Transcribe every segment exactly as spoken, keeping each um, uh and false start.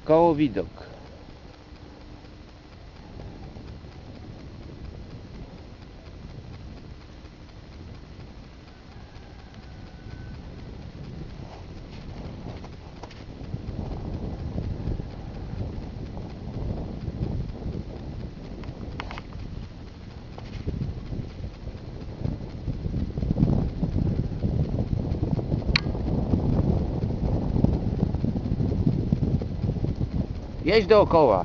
Wokoło widok. Jedź dookoła.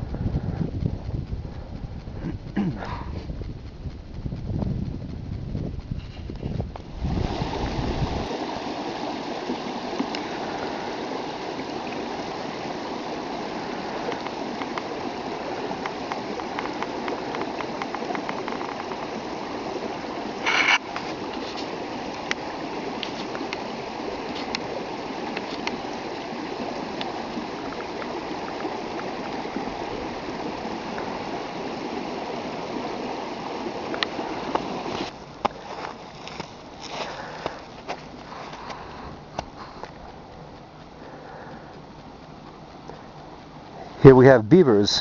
Here we have beavers.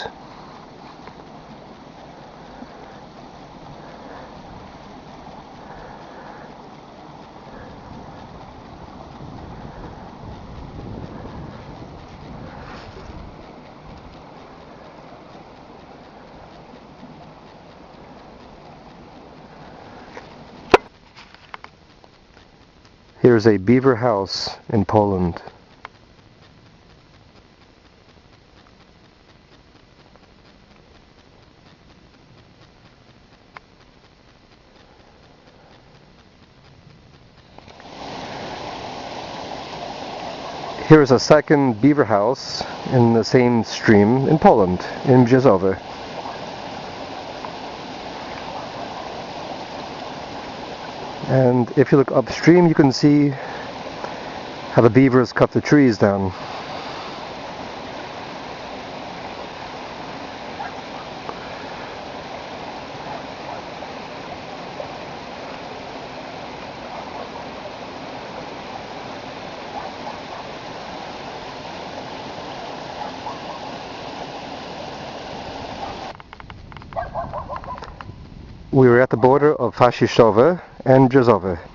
Here's a beaver house in Poland. Here is a second beaver house in the same stream in Poland, in Brzozowa. And if you look upstream, you can see how the beavers cut the trees down. We were at the border of Wayside and Brzozowa.